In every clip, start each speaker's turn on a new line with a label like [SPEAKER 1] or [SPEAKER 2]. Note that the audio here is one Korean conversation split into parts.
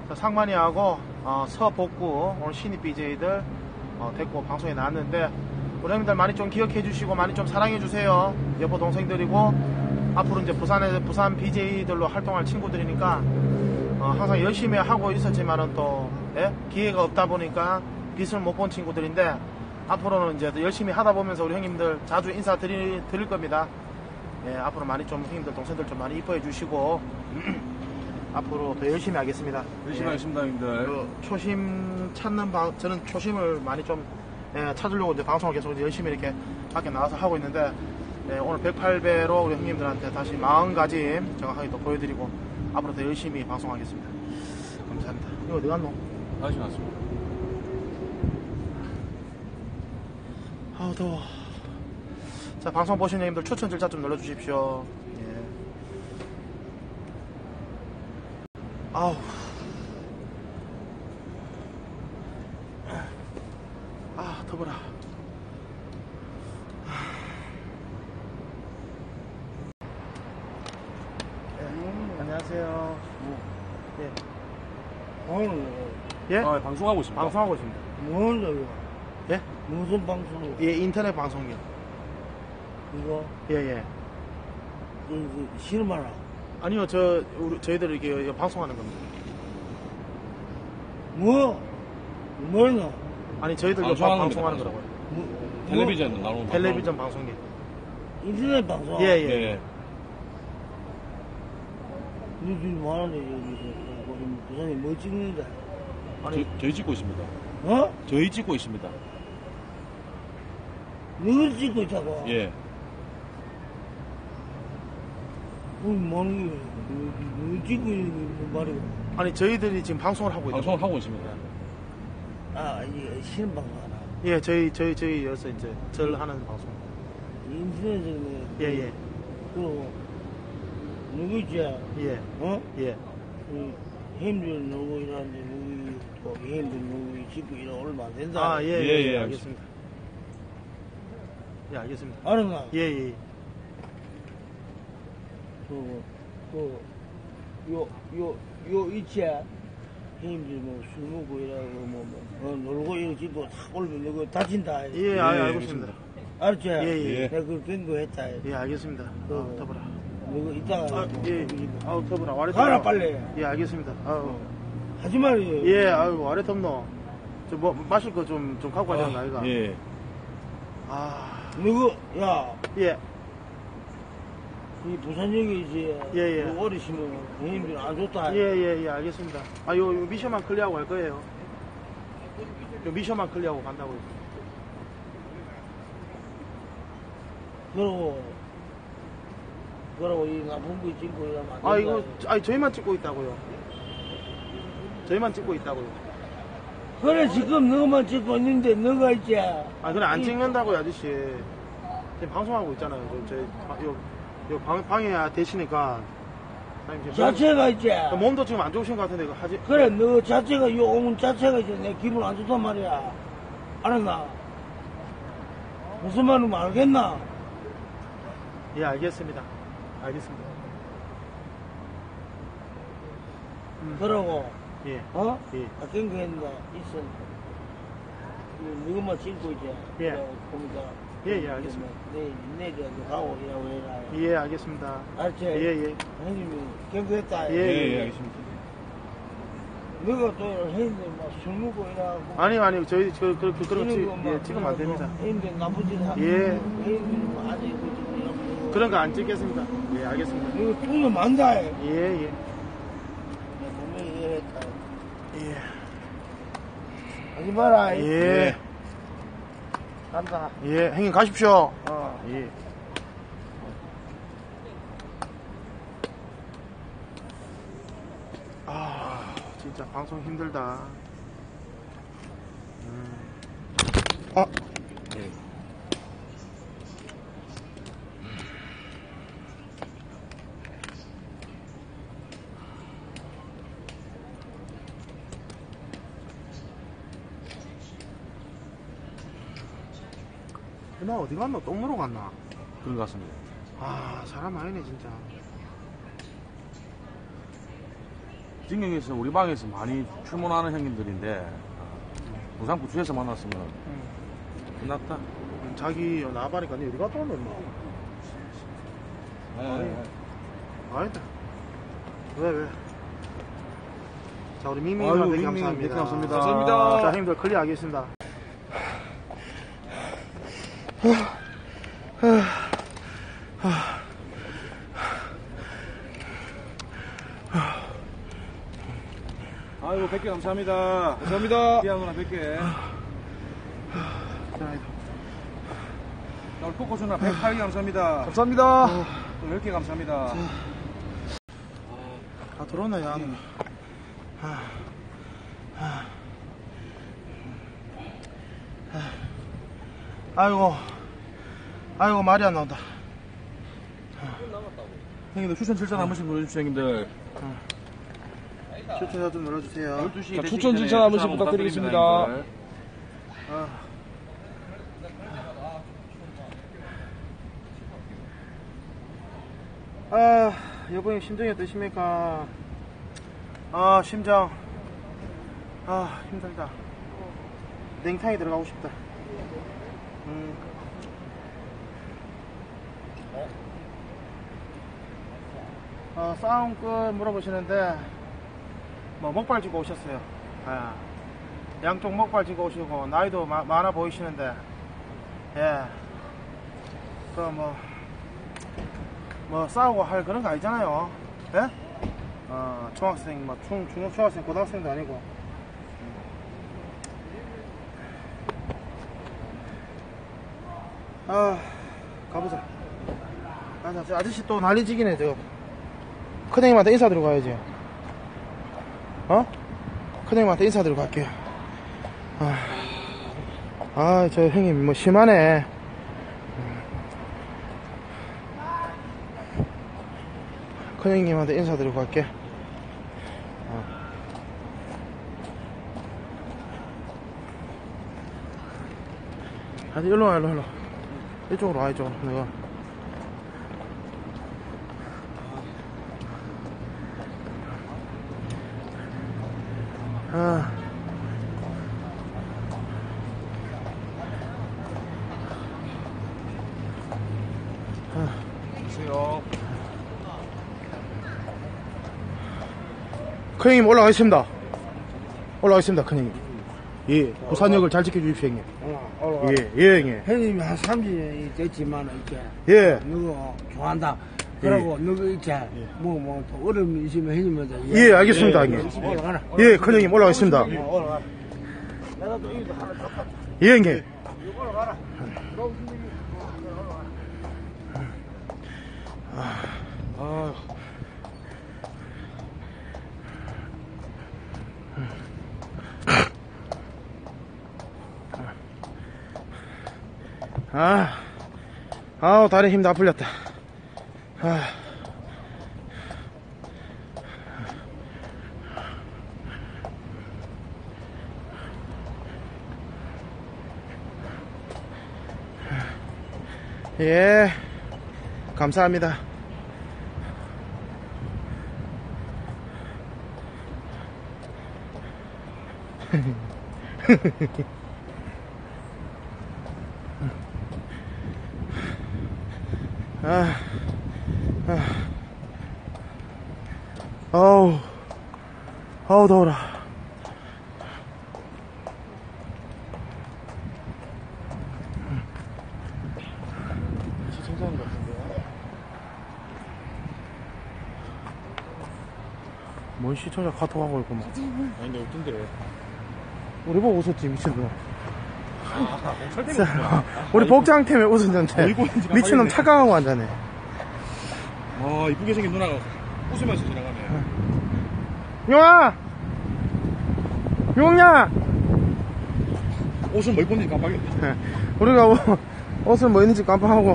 [SPEAKER 1] 상만이하고 서복구 오늘 신입 BJ들 데리고 방송에 나왔는데 우리 형님들 많이 좀 기억해 주시고 많이 좀 사랑해 주세요. 여보 동생들이고 앞으로 이제 부산 BJ들로 활동할 친구들이니까 항상 열심히 하고 있었지만은 또 기회가 없다 보니까 빛을 못 본 친구들인데 앞으로는 이제 열심히 하다 보면서 우리 형님들 자주 인사 드릴 겁니다. 예, 앞으로 많이 좀 형님들 동생들 좀 많이 이뻐해 주시고 앞으로 더 열심히 하겠습니다.
[SPEAKER 2] 열심히 하겠습니다, 형님들.
[SPEAKER 1] 초심 찾는 저는 초심을 많이 좀 찾으려고 이제 방송을 계속 열심히 이렇게 밖에 나와서 하고 있는데 오늘 108배로 우리 형님들한테 다시 마음가짐 정확하게 또 보여드리고 앞으로 더 열심히 방송하겠습니다. 감사합니다. 이거 어디 갔노?
[SPEAKER 2] 다시 왔습니다.
[SPEAKER 1] 아우 더워. 자, 방송 보시는 형님들 추천 절차 좀 눌러주십시오. 예. 아우. 아, 더워라. 안녕하세요. 예. 예?
[SPEAKER 2] 방송하고 있습니다.
[SPEAKER 1] 방송하고 있습니다.
[SPEAKER 3] 뭐하려고?
[SPEAKER 1] 예?
[SPEAKER 3] 무슨 방송?
[SPEAKER 1] 예, 인터넷 방송이요.
[SPEAKER 3] 이거?
[SPEAKER 1] 예, 예.
[SPEAKER 3] 실마라.
[SPEAKER 1] 아니요, 저희들 이렇게 방송하는 겁니다.
[SPEAKER 3] 뭐냐?
[SPEAKER 1] 아니, 저희들 이거 방송하는 거라고요.
[SPEAKER 2] 텔레비전 나오는
[SPEAKER 1] 텔레비전 방송이.
[SPEAKER 3] 인터넷 방송?
[SPEAKER 1] 예, 예.
[SPEAKER 2] 예.
[SPEAKER 3] 니들 뭐하는데, 여기서. 부산에 뭐 찍는데?
[SPEAKER 1] 아니,
[SPEAKER 2] 저희 찍고 있습니다.
[SPEAKER 3] 어?
[SPEAKER 2] 저희 찍고 있습니다.
[SPEAKER 3] 너를 찍고 있다고?
[SPEAKER 2] 예.
[SPEAKER 3] 뭐하는 거야? 뭐 찍고 있는 거 말이고.
[SPEAKER 1] 아니, 저희들이 지금 방송을 하고 있는
[SPEAKER 2] 방송을 하고 있습니다.
[SPEAKER 3] 아, 이게 실은 방송 하나?
[SPEAKER 1] 예, 저희여서 이제 절 하는 방송.
[SPEAKER 3] 인터넷에
[SPEAKER 1] 예, 예.
[SPEAKER 3] 그리고, 누구 있지?
[SPEAKER 1] 예.
[SPEAKER 3] 어?
[SPEAKER 1] 예.
[SPEAKER 3] 힘들 누구 일하는데 누구 또 힘들 누구 찍고 일하 얼마 안 된다.
[SPEAKER 1] 아, 예,
[SPEAKER 2] 예,
[SPEAKER 1] 예,
[SPEAKER 2] 예,
[SPEAKER 1] 알겠습니다. 예, 알겠습니다.
[SPEAKER 3] 알았나?
[SPEAKER 1] 예, 예.
[SPEAKER 3] 요 있지? 힘들 술 먹고 일하고 놀고 이런 집도 탁 올면 너그 다친다.
[SPEAKER 1] 예, 알고 있습니다.
[SPEAKER 3] 알았지?
[SPEAKER 1] 예, 예.
[SPEAKER 3] 내가 그걸 경고했다.
[SPEAKER 1] 예, 알겠습니다. 더불어.
[SPEAKER 3] 너그 이따가.
[SPEAKER 1] 예. 아우, 더불어. 와래
[SPEAKER 3] 가라,
[SPEAKER 1] 덥노.
[SPEAKER 3] 빨리.
[SPEAKER 1] 예, 알겠습니다. 아우.
[SPEAKER 3] 하지 말이.
[SPEAKER 1] 예, 아유, 와래 덥노. 마실 거 좀 갖고 가자는 거 아이가?
[SPEAKER 2] 예.
[SPEAKER 1] 아.
[SPEAKER 3] 너그, 야,
[SPEAKER 1] 예.
[SPEAKER 3] 이 부산역에 이제.
[SPEAKER 1] 예, 예.
[SPEAKER 3] 그 어르신은 힘들 안 좋다.
[SPEAKER 1] 예, 알겠습니다. 아, 요 미션만 클리어하고 갈 거예요. 요 미션만 클리어하고 간다고요.
[SPEAKER 3] 그러고 이 나쁜 거 찍고 이러면 안
[SPEAKER 1] 아,
[SPEAKER 3] 된다.
[SPEAKER 1] 이거, 아니, 저희만 찍고 있다고요. 저희만 찍고 있다고요.
[SPEAKER 3] 그래, 지금 너만 찍고 있는데 너가 있지.
[SPEAKER 1] 아, 그래, 안 찍는다고요, 아저씨. 지금 방송하고 있잖아요. 방해야 되시니까. 사장님, 지금
[SPEAKER 3] 자체가 있지.
[SPEAKER 1] 몸도 지금 안 좋으신 것 같은데, 이거 하지.
[SPEAKER 3] 그래, 너 자체가, 요 오문 자체가 있지. 내 기분 안 좋단 말이야. 알았나? 무슨 말인지 알겠나?
[SPEAKER 1] 예, 알겠습니다. 알겠습니다.
[SPEAKER 3] 그러고,
[SPEAKER 1] 예.
[SPEAKER 3] 어?
[SPEAKER 1] 예.
[SPEAKER 3] 아, 경고했는데, 있어. 너만 찍고 있지.
[SPEAKER 1] 예.
[SPEAKER 3] 보니까.
[SPEAKER 1] 예, 알겠습니다.
[SPEAKER 3] 내가 가고 이라고 해라.
[SPEAKER 1] 예, 알겠습니다.
[SPEAKER 3] 알지?
[SPEAKER 1] 예.
[SPEAKER 3] 형님이 경고했다.
[SPEAKER 2] 예, 알겠습니다.
[SPEAKER 3] 너가 또 형님들 막술 먹고 이라고.
[SPEAKER 1] 아니, 저희, 그렇지. 예, 찍으면 안 됩니다.
[SPEAKER 3] 형님들 나쁜 짓 하고.
[SPEAKER 1] 예.
[SPEAKER 3] 형님들 아직 그
[SPEAKER 1] 그런 거 안 찍겠습니다. 예, 알겠습니다.
[SPEAKER 3] 이거 돈을 만다.
[SPEAKER 1] 예.
[SPEAKER 3] 분명히 이해했다.
[SPEAKER 1] 예.
[SPEAKER 3] 하지 마라.
[SPEAKER 1] 예.
[SPEAKER 3] 간다.
[SPEAKER 1] 예, 형님 가십시오. 예. 아, 진짜 방송 힘들다. 아,
[SPEAKER 2] 예.
[SPEAKER 1] 나 어디 갔나? 똥 누러 갔나?
[SPEAKER 2] 그런 것 같습니다.
[SPEAKER 1] 아, 사람 아니네, 진짜.
[SPEAKER 2] 진경에서 우리 방에서 많이 출몰하는 형님들인데 부산 구치소에서 만났으면 끝났다.
[SPEAKER 1] 자기 나발이니까 니 어디 갔다 왔노 임마. 아니다. 왜? 자, 우리 밍밍님한테
[SPEAKER 2] 아유,
[SPEAKER 1] 감사합니다.
[SPEAKER 2] 밍밍님, 감사합니다.
[SPEAKER 1] 감사합니다. 자, 형님들 클리어하겠습니다.
[SPEAKER 2] 아이고 100개 감사합니다. 감사합니다. 기아 누나 100개.
[SPEAKER 1] 자,
[SPEAKER 2] 오늘 코코스 누나 108개 감사합니다.
[SPEAKER 1] 감사합니다.
[SPEAKER 2] 또 10개 감사합니다.
[SPEAKER 1] 아, 들어오네, 야. 아이고, 말이 안 나온다.
[SPEAKER 2] 형님들 추천 7천 한 번씩 보내주시죠 형님들.
[SPEAKER 1] 추천 좀 눌러주세요.
[SPEAKER 2] 12시
[SPEAKER 3] 자, 추천 진짜 한 번씩 부탁드리겠습니다.
[SPEAKER 1] 여보님 심정이 어떠십니까? 심정. 힘들다. 냉탕에 들어가고 싶다. 싸움 끝 물어보시는데, 먹발 쥐고 오셨어요. 양쪽 먹발 쥐고 오시고, 나이도 많아 보이시는데, 예. 싸우고 할 그런 거 아니잖아요. 예? 중학생, 중학생, 고등학생도 아니고. 가보자. 저 아저씨 또 난리지기네, 저. 큰형님한테 인사드리고 가야지. 큰형님한테 인사드리고 갈게요. 저 형님, 뭐, 심하네. 큰형님한테 인사드리고 갈게. 일로 와. 이쪽으로 와, 이쪽으로. 내가.
[SPEAKER 2] 안녕하세요.
[SPEAKER 1] 큰형님 올라가겠습니다. 큰형님. 예, 부산역을 잘 지켜주십시오, 형님. 예, 형님.
[SPEAKER 3] 형님이 한 30년이 됐지만, 이렇게.
[SPEAKER 1] 예.
[SPEAKER 3] 누구 좋아한다. 그러고, 누구 이렇게, 또 어려움이 있으면 형님한테.
[SPEAKER 1] 예, 알겠습니다, 형님.
[SPEAKER 3] 올라가라.
[SPEAKER 1] 예, 큰형님 올라가겠습니다.
[SPEAKER 3] 올라가라. 내가 또 이거 하나 덮어.
[SPEAKER 1] 예, 형님.
[SPEAKER 3] 올라가라.
[SPEAKER 1] 다리 힘 다 풀렸다. 예, 감사합니다. 어우, 더워라. 시청자인 것 같은데. 뭔 시청자 카톡 하고 있구만.
[SPEAKER 2] 아닌데 어떤데?
[SPEAKER 1] 우리 보고 웃었지, 미친놈. 우리 복장 때문에 웃었는데 미친놈 착각하고 앉아네.
[SPEAKER 2] 이쁘게 생긴 누나가 웃으면서 지나가네.
[SPEAKER 1] 용야
[SPEAKER 2] 옷은 뭐 입었는지 깜빡했네.
[SPEAKER 1] 우리가 옷을 뭐 있는지 깜빡하고.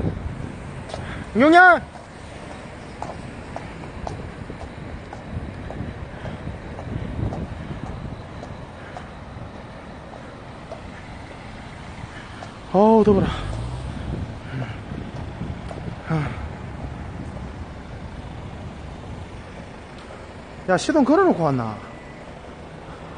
[SPEAKER 1] 용야 어우, 더워라. 야, 시동 걸어놓고 왔나?